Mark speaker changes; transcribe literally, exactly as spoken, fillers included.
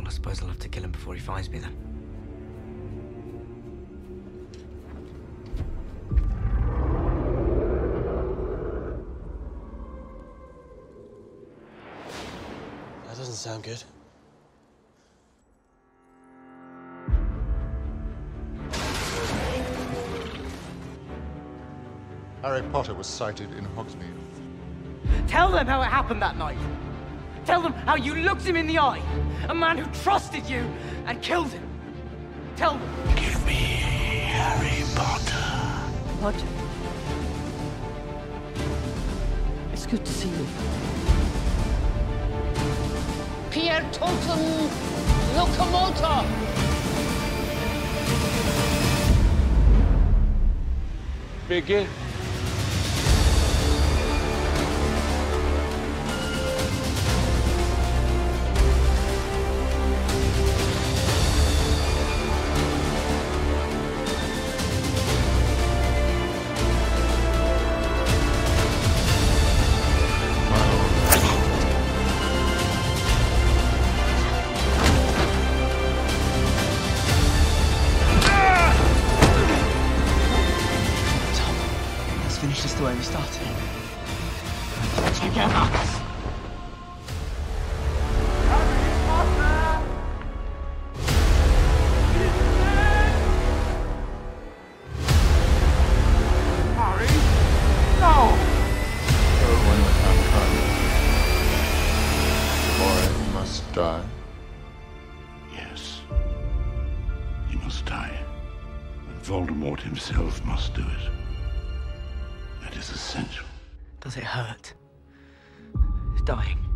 Speaker 1: I suppose I'll have to kill him before he finds me then.
Speaker 2: That doesn't sound good.
Speaker 3: Harry Potter was sighted in Hogsmeade.
Speaker 1: Tell them how it happened that night. Tell them how you looked him in the eye. A man who trusted you and killed him. Tell them.
Speaker 4: Give me Harry Potter.
Speaker 5: What? It's good to see you.
Speaker 6: Pier totum locomotor.
Speaker 2: Begin.
Speaker 1: Finish this the way we started.
Speaker 4: Together. Harry? No!
Speaker 3: So when the time comes, the boy must die.
Speaker 4: Yes. He must die. And Voldemort himself must do it. That is essential.
Speaker 1: Does it hurt? Dying?